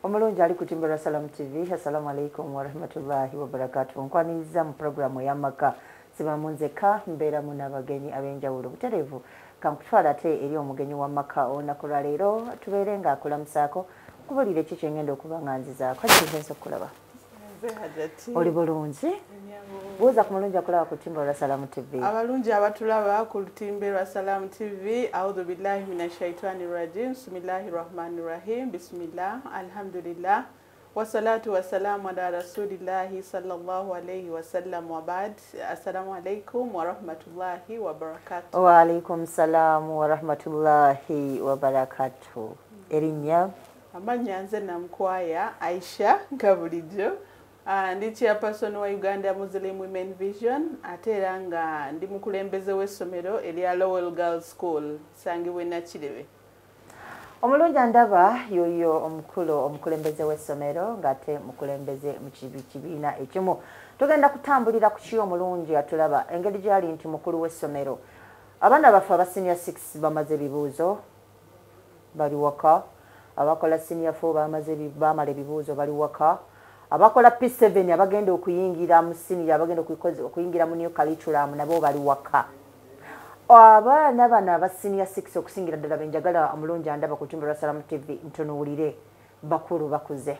Omulungi ali kutimbira Salam TV. Assalamu alaikum wa rahmatullahi wa barakatuh. Nkwaniza mu programu ya Amakah. Siba munzeka mbeera mu n'abagenyi ab'enjawulo butereevu. Kankutwala ate eri omugenyi wa Amakah olunaku lwa leero tubeere ng'akulamusaako kubulira ki kye ngenda okuba nga nzizaako. Kati nze okulaba. Oli bulungi? Buuza ku mulungi akulaba ku lutimbe lwa Salam TV. Abalungi abatulaba ku lutimbe lwa Salam TV. A'udhu billahi minash shaitani rajim. Bismillahir rahmanir rahim. Bismillah. Alhamdulillah. Wassalatu wassalamu ala rasulillahi sallallahu alayhi wa sallam wa ba'd. Assalamu alaikum wa rahmatullahi wa barakatuh. Wa alaikum salam wa rahmatullahi wa barakatuh. Erinnya? Amanya nze Namkwaya Aisha Kabulijo. Ndi chairperson wa Uganda Muslim Women Vision ate era nga ndi mukulembeze w'essomero erya Lowell Girls School sangibwe Nakirebe. Omulungi ndaba yoyo omukulu omukulembeze w'essomero ng'ate mukulembeze mu kibiina ekimu. Tugenda kutambulira ku kyo omulungi atulaba engeri gyali nti mukulu w'essomero. Abaana baffe aba senior 6 bamaze ebibuuzo bali waka. Abakola senior 4 bamala ebibuuzo bali waka. Abakola P7 abagenda okuyingira mu senior abagenda okuyingira mu new curriculum nabo bali waka. Abaana bano aba senior 6 okusingira ddala benjagala omulungi andaba ku lutimbe lwa Salam TV ntunuulire bakulu bakuze.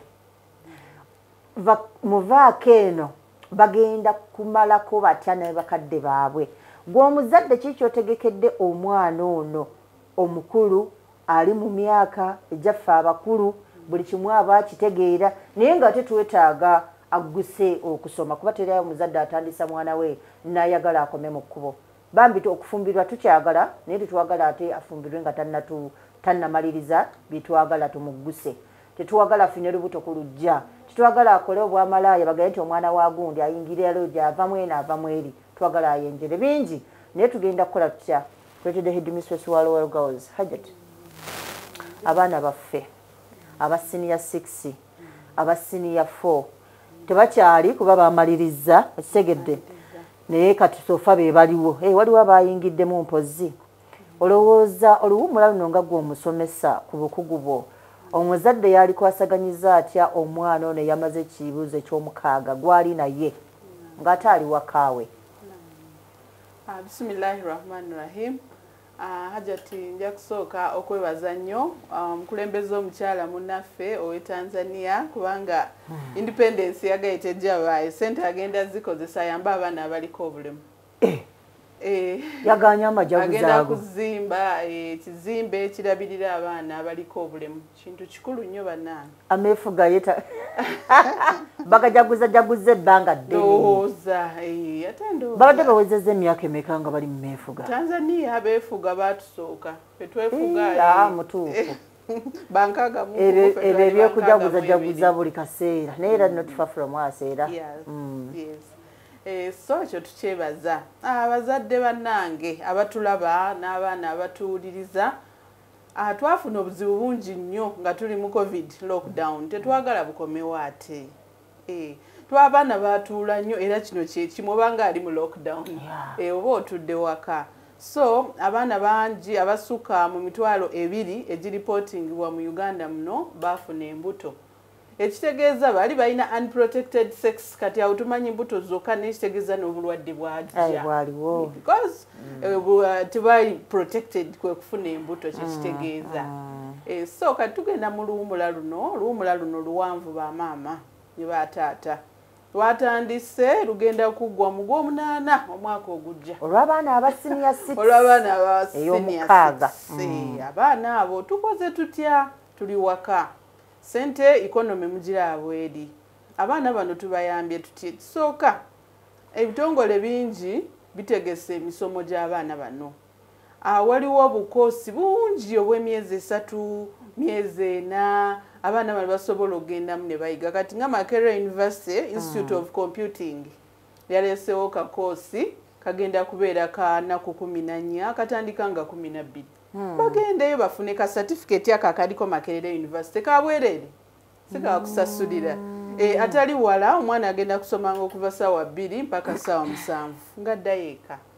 Muvaako eno bagenda kumalako batya ne bakadde baabwe. Gwe omuzadde kiki otegekedde omwana ono omukulu ali mu myaka ejaffe abakulu buli kimu aba kitegeera naye nga tetwetaaga agguse okusoma kuba terayo omuzadde atandisa mwana we n'ayagala akome mu kkubo. Bambi okufumbirwa tukyagala naye tetwagala ate afumbirwe nga tannamaliriza byetwagala tumugguse. Tetwagala afune lubuto ku lujja. Tetwagala akole obwamalaaya bagale nti omwana wa gundi ayingire aloja ava mwena ava mweri. Twagala ayenjere bingi naye tugenda kukola tutya. Twetedde headmistress wa Lowell Girls Hajat. Abaana baffe aba senior 6 aba senior 4 tebakyali kuba bamaliriza ekisegedde naye kati sofa be baliwo waliwo abayingiddemu mpozi olowooza oluwummula luno nga gwe omusomesa ku bukugu bwo omuzadde yali kwasaganyiza atya omwana ono yamaze ekibuuzo eky'omukaaga gwali naye ng'ate ali wakaawe. Bismillahirrahmanirrahim. Hajati nja kusooka okwebaza nnyo omukulembeze omukyala munnaffe ow'e Tanzania kubanga independence yagaite jabaye sente agenda zikozesa yamba abaana abaliko obulemu. Yaganya amajaguza agenda kuzimba ekizimbe ekirabirira abaana abaliko obulemu kintu kikulu nnyo bannange. Ameefuga yeta bagajaguza ebbanga ddene. Ndowooza ate ndowooza babadde bawezezza emyaka emeka nga bali mu meefuga. Tanzania abeefuga batusooka fetwefuga mutuufu bankaga mu ebyo ebyekujaguza buli kaseera naye era not far from us era. So ekyo tukyebaza abazadde bannange abatulaba n'abaana abatuwuliriza. Twafuna obuzibu bungi nnyo nga tuli mu COVID lockdown tetwagala bukomewo ate. Abaana batuula nnyo era kino kyekimu obanga ali mu lockdown oba otudde waka. So abaana bangi abasukka mu 2,000 egiripotingibwa mu Uganda muno baafuna embuto. Ekitegeeza bali balina unprotected sex kati awo tumanyi mbuto zokka n'ekitegeeza n'obulwadde bwajja. Bwaliwo. Because tebali protected kwe kufuna embuto kyekitegeeza. So kati tugenda mu luwummula luno luwanvu bamaama ne bataata. Twatandise lugenda kuggwa mu Gw'omunaana omwaka ogujja. Olw'abaana aba senior 6. Olw'abaana aba senior 6. Abaana abo tukoze tutya tuli waka. Sente economy mugiraabo eri. Abaana bano tubayambye tutye kisooka. Ebitongole bingi bitegese emisomo gy'abaana bano. Waliwo obukoosi bungi obw'emyezi 3, myezi 4 abaana bano basobola okugendamu ne bayiga. Kati nga Makerere University Institute of Computing yaleesewo kakoosi kagenda kubeera ka nnaku 14 katandika nga 12. Bagendeyo bafune ka certificate akaliko Makerere University kabwerere sika kusasulira atali wala omwana agenda kusoma okuva ssaawa 2 mpaka ssaawa 7 nga dayeka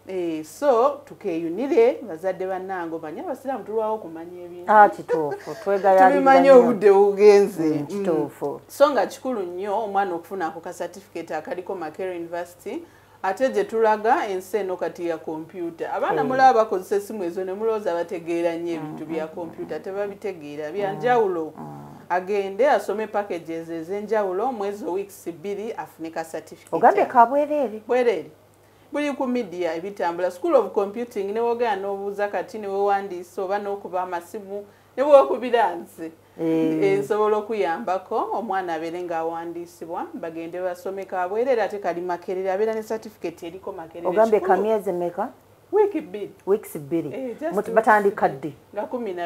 So tukeyunire bazadde bannange manya abasiraamu tulwawo okumanya ebintu kituufu twegayalira tubimanye obudde bugenze kituufu so nga kikulu nnyo omwana okufuna ako ka certificate akaliko Makerere University ate gye tulaga ensi eno kati ya kompyuta abaana mulaba bakozesa essimu ezo ne mulowooza bategeera nnyo ebintu bya kompyuta tebabitegeera byanjawulo agende asome packages ez'enjawulo mwezi weeks 2 afune ka certificate ogambye ka bwereere buli ku media ebitambula School of Computing ne wogera n'obuuza kati ne wewandiisa oba n'okuba amasimu ne bwokubiranze nsobola okuyambako omwana abeere ng'awandiisibwa bagende basome ka bwereere ate kali Makerere abeera ne certificate eriko Makerere ogambye ka myezi mmeka weeks 2 batandika ddi nga 12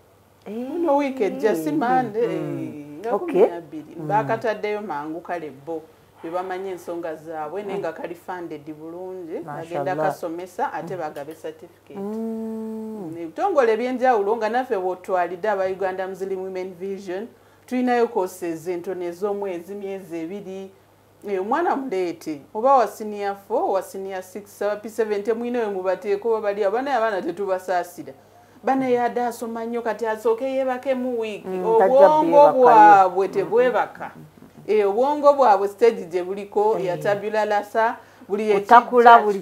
no week ejja si Monday nga 12 bakataddeyo mangu kale bo bebamanye ensonga zaabwe naye nga kali funded bulungi bagenda kasomesa ate bagabe certificate ebitongole ebyenjawulo nga naffe bwotwalidde aba Uganda Muslim Women Vision tulinayo courses entono ez'omwezi myezi 2 omwana muleete oba wa senior 4 wa senior 6 P7 mwinayo mubateeko babali abaana tetubasaasira bana yadde asoma nnyo kati asooke yeebake mu wiiki obwongo bwabwe tebwebaka obwongo bwabwe stage gye buliko ya tabula rasa buli ekitakula buli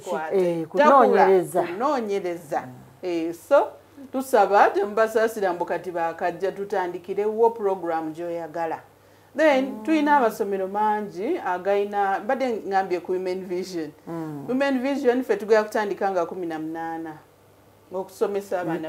kunoonyereza so tusaba temubasaasira mbu kati bakajja tutandikirewo program gy'oyagala then tulina amasomero mangi agayina badde ngambye ku Women Vision ffe tugenda kutandika nga 18 okusomesa abaana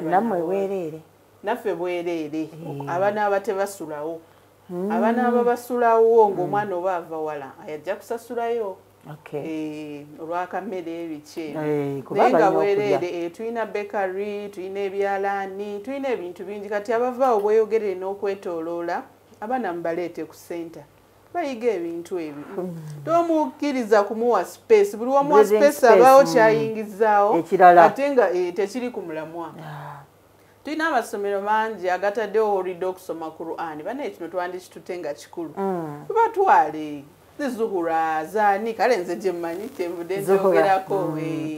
naffe bwereere abaana abatebasulawo abaana ababasulawo ng'omwana oba ava wala ajja kusasulayo olw'akammere ebiki naye nga bwereere tulina bakery tulina ebyalaani tulina ebintu bingi kati abavaawo bweyogerere n'okwetooloola abaana mubaleete ku center bayiga ebintu ebyo tomukkiriza kumuwa space buli wamuwa space abaawo kyayingizaawo ate nga tekiri ku mulamwa tulina amasomero mangi agataddewo olidde okusoma Quran banaye kino twandikitute nga kikulu tubatwale zizuhura zaani kale nze gye mmanyi tenvudde njogerako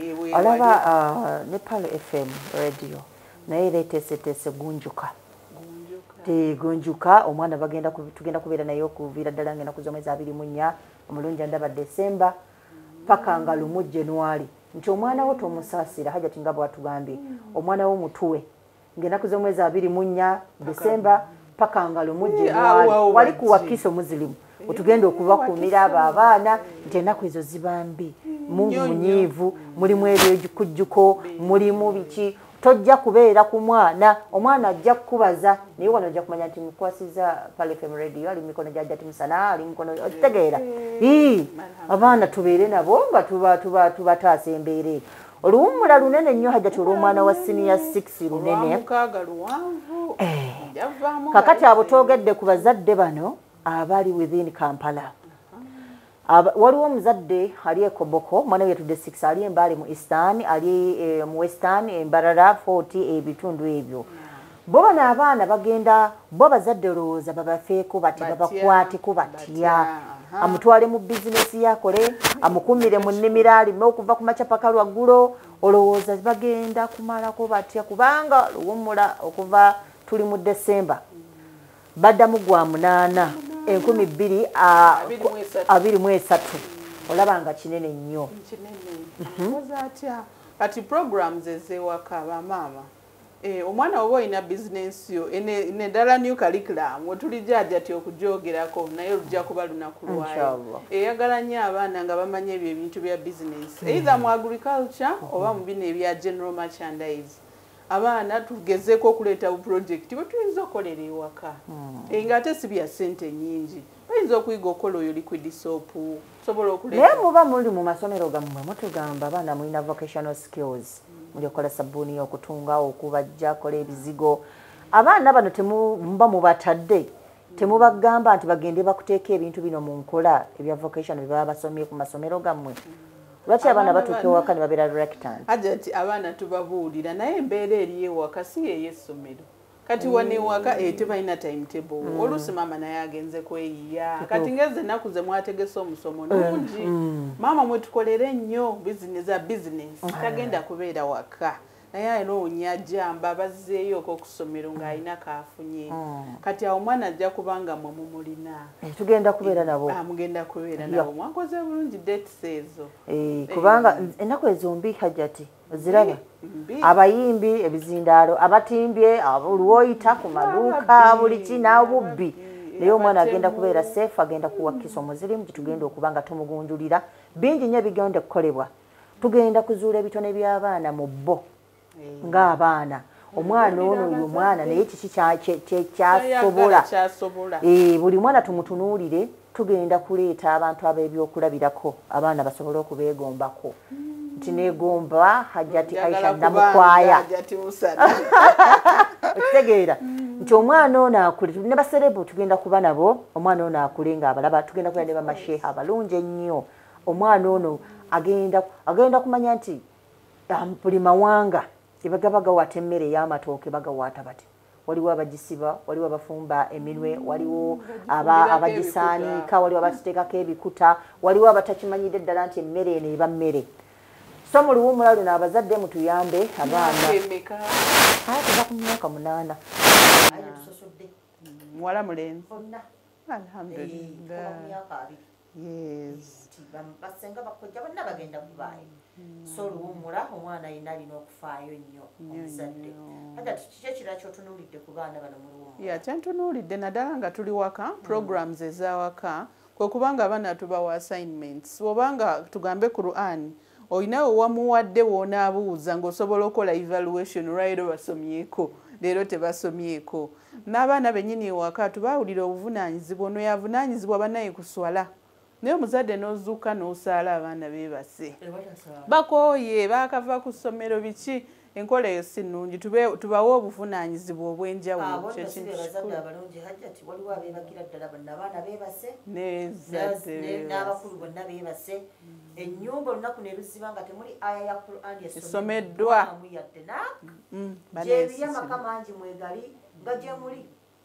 olaba Nepal FM radio naye leeteeseteese gunjuka omwana tugenda kubeera naye okuviira ddala ngenda kuza omwezi 24 omulungi ndaba Desemba paka nga 1 January nti omwana wo tomusaasira hajati nga bwatugambye omwana wo mutuwe ngenda kuza omwezi 24 Desemba paka nga 1 January wali kuwakisa omuzilimu otugenda okubakuumira abo abaana nti ennaku ezo ziba mbi munyiivu mulimu ebyekujjuko mulimu biki tojja kubeera ku omwana ajja kukubaza naye wano ojja kumanya nti mukwasiza Pale FM radio ali mikono gya Jati Musana ali mikono okitegeera abaana tubeere nabo nga tubataasa embeera Luwummula lunene nnyo hajjati olw'omwana wa senior 6 lunene kakati abo toogedde ku bazadde bano abali within Kampala waliwo omuzadde ali ekoboko mwana we yatudde 6 ali embali mu Eastern ali mu Western embarara 40 ebitundu ebyo bo bano abaana bagenda bo bazadde olowooza babafeeko bati babakwateko batya amutwale mu bizinesi yakole amukumire mu nnimiro alime okuva ku macapaka lwaggulo olowooza bagenda kumalako batya kubanga Luwummula okuva tuli mu Desemba baddamu gwa 8 2023 olaba nga kinene nnyo kati programs ezewaka bamaama omwana oba olina bizinensi yo neddala new curriculum otulijja ti okujoogerako naye olujja kuba lunaku lwayo eyagala nnyo abaana nga bamanya ebyo ebintu bya bizinensi either mu agriculture oba mu bino ebya general merchandise abaana tugezeeko okuleeta bu project bwe tuyinza okukolera ewaka nga ate si bya ssente nnyingi bayinza okuyiga okukola oyo liquid soap sobola okuleeta naye muba muli mu masomero gammwe mutugamba abaana mulina vocational skills muli okola sabbuuni y'okutunga okubajja kola ebizigo abaana bano temuba mubatadde temubagamba nti bagende bakuteeka ebintu bino mu nkola ebya vocational bye baba basomye ku masomero gammwe lwaki abaana batuuka ewaka ne babeera reluctant ajja nti abaana tubabuulira naye embeera eri ewaka si yeyo essomero kati wane waka tebalina timetable oluusi maama naye agenze kweyiya kati ngeze ennaku ze mwategese omusomo nungi maama mwetukolere nnyo business tagenda kubeera waka naye alina onyajamba bazzeeyo okusomero ng'alina kaafunye kati awo omwana ajja kubanga mwe mumulina tugenda kubeera nabo mugenda kubeera nabo mwakoze bulungi dates ezo kubanga ennaku ezo mbi Hajjati oziraba abayimbi ebizindaalo abatimbye oluwoyita ku maduuka buli kinabubbi naye omwana agenda kubeera safe agenda kuwakisa omuzirimu tugenda okuba nga tumugunjulira bingi nnyo bigenda okukolebwa tugenda kuzuula ebitone by'abaana mu bbo ng'abaana omwana ono oyo mwana naye kiki kyasobola buli mwana tumutunuulire tugenda kuleeta abantu ab'ebyokulabirako abaana basobole okubeegombako nti neegomba Hajjati Aisha Namukwaya okitegeera nti omwana ono akule ne baserebu tugenda kuba nabo omwana ono akule ng'abalaba tugenda kuba ne bamasheha abalungi ennyo omwana ono agenda kumanya nti buli mawanga ebaga bagawaata emmere ey'amatooke bagawaata bati waliwo abagisiba waliwo abafumba eminwe waliwo abagisaanika waliwo abakiteekako ebikuta waliwo abatakimanyidde ddala nti emmere eno eba mmere so mu Luwummula luno abazadde mutuyambe abaana tuva ku myaka 8 muwala mulenzi alhamdulillah basenga bakojja bonna bagenda kuvaayo so Luwummula omwana ayina alina okufaayo nnyo omuzadde Hajjati kiki ekirala kyotunuulidde ku baana bano mu Luwummula kyentunuulidde naddala nga tuli waka programs ezawaka kwe kubanga abaana tubawa assignments obanga tugambe Quran olinawe wamuwadde wonaabuuza ng'osobola okukola evaluation olwaleero basomyeko leero tebasomyeko n'abaana bennyini ewaka tubaawulira obuvunaanyizibwa ono yavunaanyizibwa bannaye kuswala naye omuzadde n'ozuuka n'osaala abaana beebase bakooye baakava ku ssomero biki enkola eyo si nnungi tubawe obuvunaanyizibwa obw'enjawulo n'abakulu bonna beebase ennyumba olunaku ne luziba nga temuli aya ya Quran esomeddwa gyebiri amaka mangi mwegali nga gye muli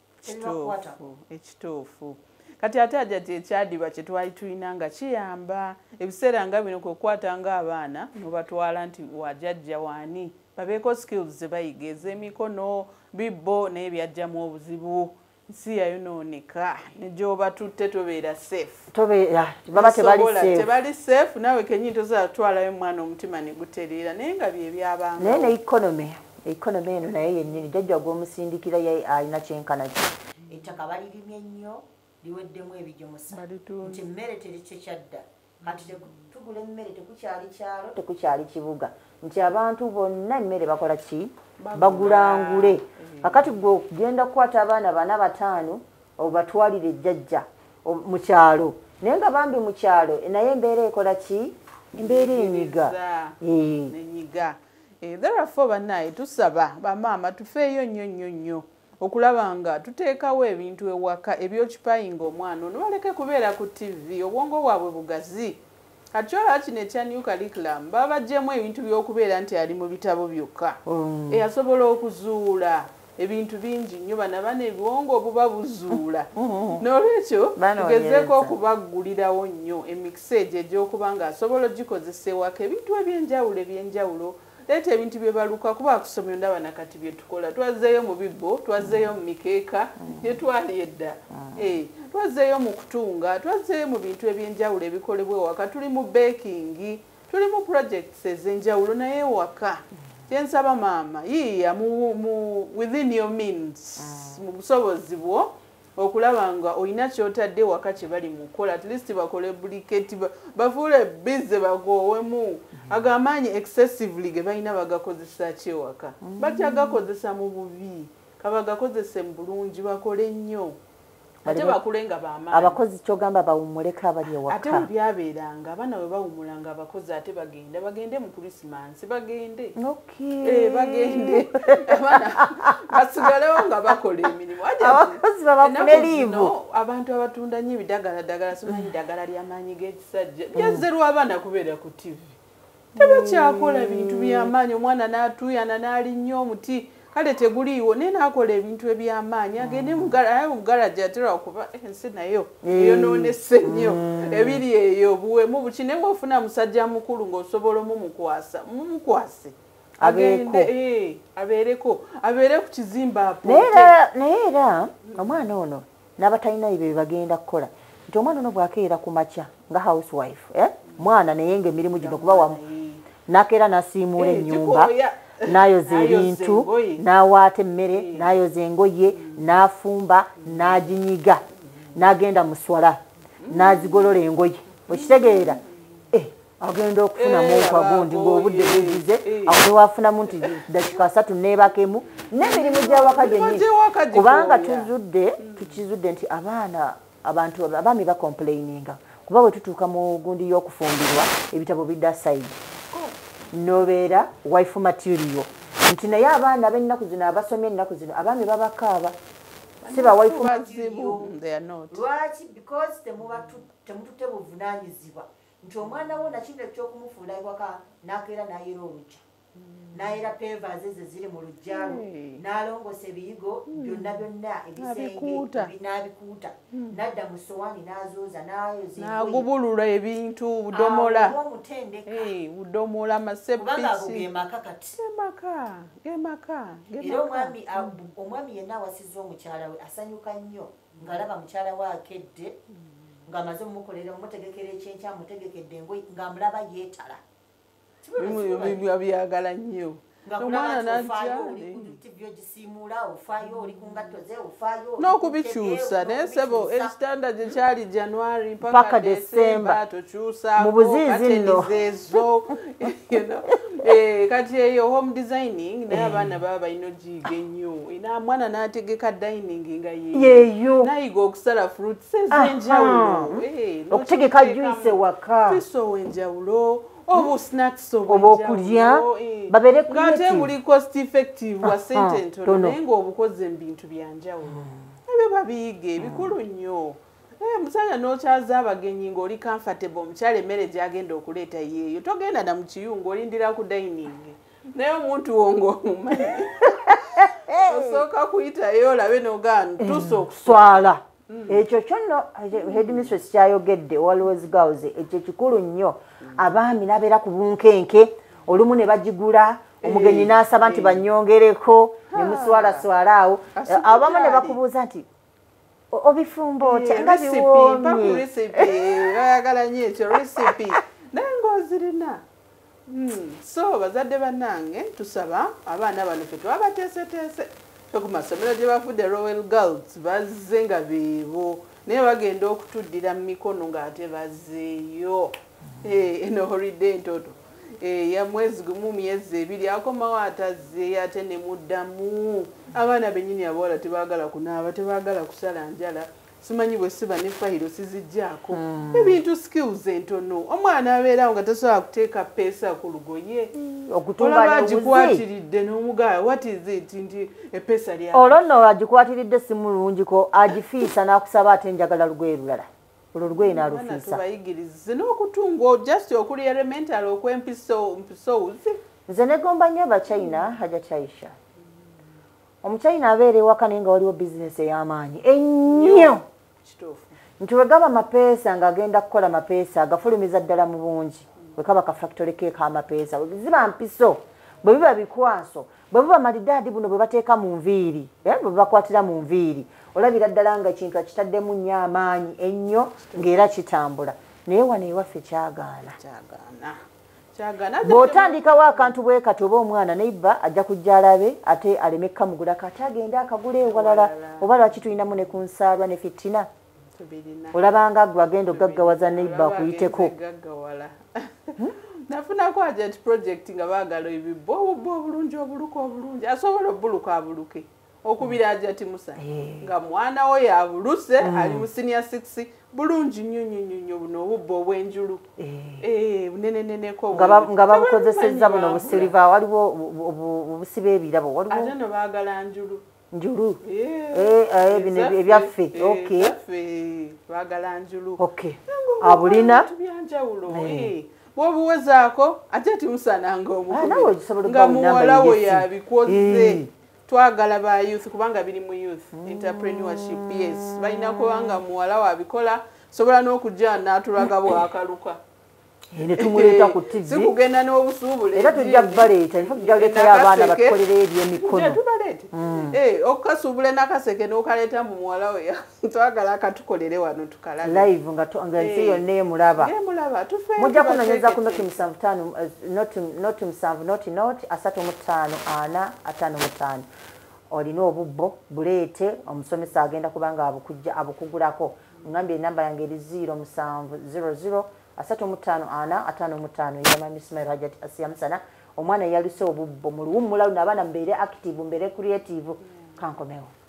ekituufu kati ate Hajjati ekyadiba kye twali tulina nga kiyamba ebiseera nga bino kwekwata ng'abaana nobatwala nti wajjajja waani babeeko skills ze bayiga ez'emikono bibbo naye byajjamu obuzibu nsi yayonooneka ne gy'oba tutte tobeera safe tebali safe naawe kenyini tosobola kutwalayo omwana omutima ne gutereera naye nga bye byabanga naye ne economy eno naye yennyini jjajja gw'omusindikira ye alina kyenkana kye ettaka balirimye nnyo liweddemu ebijomusa nti emmere teri kyekyadda kati tugula emmere tekukyali kyalo tekukyali kibuga nti abantu bonna emmere bakola ki bagulangule kakati gwe okugenda kukwata abaana 4 5 obatwalire ejjajja mu kyalo naye nga bambi mu kyalo naye embeera ekola ki embeera enyiga therefore bannaye tusaba bamaama tufeeyo nnyo okulaba nga tuteekawo ebintu ewaka ebyokipayinga omwana ono baleke kubeera ku TV obwongo bwabwe bugazi kati olaba kino ekya new curriculum babaggyemu ebintu by'okubeera nti ali mu bitabo byokka eyasobola okuzuula ebintu bingi nnyo bana ebiwongo obuba buzuula n'olwekyo tugezeeko okubaggulirawo nnyo emikisege egy'okuba nga asobola ogikozesa ewaka ebintu ebyenjawulo leeta ebintu bye baluka kuba kusomero ndaba nakati bye tukola twazzeeyo mu bibbo twazzeeyo mu mikeeka bye twali edda twazzeeyo mu kutunga twazzeeyo mu bintu ebyenjawulo ebikolebwa ewaka tuli mu baking tuli mu projects ez'enjawulo naye ewaka kyensaba maama yiiya within your means mu busobozi bwo okulaba nga olina kyotadde waka kye bali mu kukola at least bakole buliketi bafuule bize bagoowemu agamaanyi excessively ge balina bagakozesa kyewaka bajja gakozesa mu bubi kabagakozese mu bulungi bakole nnyo ate bakule nga bamaanyi abakozi kyogamba bawummuleko abali ewaka ate bwebyabeeranga abaana bwe bawummulanga abakozi ate bagende mu Christmas bagende bagende abaana basigalewo nga bakola emirimu abakozi babafune liivu abantu abatunda nnyo ebidagala simanyi ddagala ly'amaanyi g'ekisajja lyazerwa abaana kubeera ku TV tebakyakola bintu by'amaanyi omwana n'atuuyana n'alinnya omuti kale teguliiwo naye naakola ebintu eby'amaanyi agende mugalaji atera okuba ensi nayo eyonoonese nnyo ebiri eyo buwemu buki naye bw'ofuna musajja mukulu ng'osobola mumukwase agende abeere ku kizimba naye era omwana ono n'abatalina ebyo bye bagenda kukola nti omwana ono bw'akeera ku makya nga housewife mwana naye ng'emirimu gino kuba wamu n'akeera n'asiimuula ennyumba n'ayoza ebintu n'awaata emmere n'ayoza engoye n'afumba n'aginyiga n'agenda muswala n'azigolola engoye okitegeera agenda okufunamu okagundi ng'obudde bwegize awo newafunamu nti dakika 3 neebakemu n'emirimu gy'awaka gyennyini kubanga tukizudde nti abaami bakomplaininga kuba bwe tutuuka mu gundi y'okufumbirwa ebitabo bidda sayidi nobeera wife material nti naye abaana b'ennaku zino abasomye ennaku zino abaami babakaaba si ba wife material lwaki because temututte buvunaanyizibwa nti omwana wo nakino ekyokumufuula ewaka n'akeera n'ayera olujja n'ayera pevas ezo ziri mu lujjalo n'alongosa ebiyigo byonna ebisenge n'abikuuta n'adda mu sowaani n'azooza n'agubulula ebintu budomola budomola masepisi era omwami yenna awasizza omukyala we asanyuka nnyo ng'alaba mukyala we akedde ng'amaze omukolera omutegekera ekyenkya amutegekedde engoye ng'amulaba yeetala byagala nnyo omwana n'okubikyusa naye sebo ekitanda gye kyali January mpaka December tokyusaako mu buziizi nno ezo kati eyo home designing naye abaana baba balina ogiyiga ennyo mwana n'ategeka dining nga yeeyo nayiga okusala fruits ez'enjawulo okutegeka juice waka juice ow'enjawulo obu snacks obokulya babere kate buli cost effective wa sente ntono naye ng'obukoze mu bintu byanjawulo ebyo babiyiga bikulu nnyo musajja n'okyaza abagenyi ng'oli comfortable omukyala emmere gy'agenda okuleeta yeeyo togenda na mu kiyungu olindira ku dining naye omuntu wo ng'omumanyi osooka kuyitayo olabe n'ogaana tusa okuswala ekyo kyonno headmistress kyayogedde always girls ekyo kikulu nnyo abaami nabeera ku bunkenke olumu ne bagigula omugenyi n'asaba nti banyongereko ne muswalaswala awo abamu ne bakubuuza nti obifumbo otya nga biwoomye bayagala nnyo ekyo recipe naye ng'ozirina so bazadde bannange tusaba abaana bano fe twabateeseteese ku masomero gye bafudde Royal Girls bazze nga beebo naye bagenda okutuddira mu mikono ng'ate bazzeeyo eno holiday ntoto ya mwezi gumu myezi 2 akomawo atazzeeyo ate ne muddamu abaana bennyini abawala tebaagala kunaaba tebaagala kusala njala simanyi bwe siba ne fayiro sizijjaako ebintu skills entono omwana abeerawo nga tasobola kuteeka peesa ku lugoye olaba agikwatiridde n'omugaaya what is it nti epeesa lya olwo nno agikwatiridde si mulungiko agifiisa n'akusaba ate njagala lugoye lulala olwo lugoye n'alufiisa tubayigirize n'okutunga just okuli elemental okw'empisouzi nze negomba nnyo abachina haja chaisha omuchina abeera ewaka naye nga waliwo bizinesi ey'amaanyi ennyo nti wegaba mapeesa ng'agenda kukola mapeesa agafulumiza ddala mu bungi wekaba ka factory ke k'amapeesa ziba mpiso bwe biba bikwaso bwe buba malidaadi buno bwe bateeka mu nviiri bwe bakwatira mu nviiri olabira ddala nga ekintu akitaddemu nnyo amaanyi ennyo ng'era kitambula naye wano ewaffe kyagaana bw'otandikawo akantu bwe kati oba omwana neiba ajja kujja alabe ate aleme kamugula kati agende akagula ewalala oba lwaki tulinamu ne ku nsaalwa ne fitina olabanga gwe agenda ogaggawaza neiba akuyiteko nafunako agent project nga baagala ebibbo obulungi obuluka obulungi asobola obbuluka abuluke okubira ajati musa nga mwana we yabuluse ali mu senior 6 bulungi nnyo buno obubbo obw'enjulu buneneneneko nga babukozesezza buno busiliva waliwo obusiba ebirabo waliwo ate no baagala njulu bino ebyaffe baagala njulu abulina byanjawulo bw'obuwezaako ate timusananga omukubi nga muwala we yabikoze twagala ba youth kubanga biri mu youth entrepreneurship yes balina kubanga muwala wabikola sobola n'okujja n'atulaga bwakaluka ene tumuleta ku TV sikugenda n'obusuubule era tujja baleeta nfa tujja leeta abaana bakolera ebyemikono tubaleete okukasuubula n'akaseke n'okaleeta mu muwala we twagala akatukolere wano tukalabe live nga nsi yonna emulaba mujja kunonyeza ku noti 75 olina obubbo buleete omusomesa agenda kubanga abukugulako ngambye enamba yange eri 0700 35 yamami Ismail Hajat Asiyamusana omwana yaluse obubbo mu Luwummula abaana mbeere active mbeere creative kankomewo